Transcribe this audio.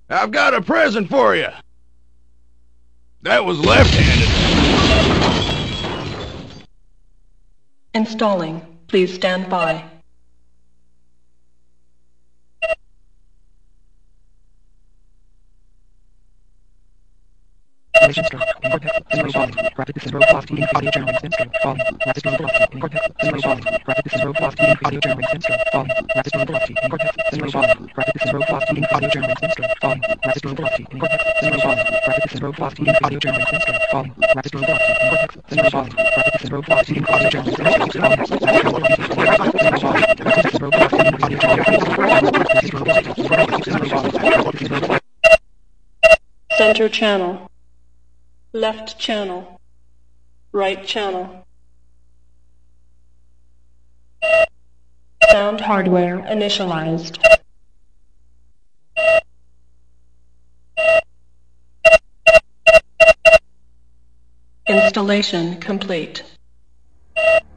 I've got a present for you. That was left-handed. Installing. Please stand by. Center channel. Left channel. Right channel. Sound hardware initialized. Installation complete.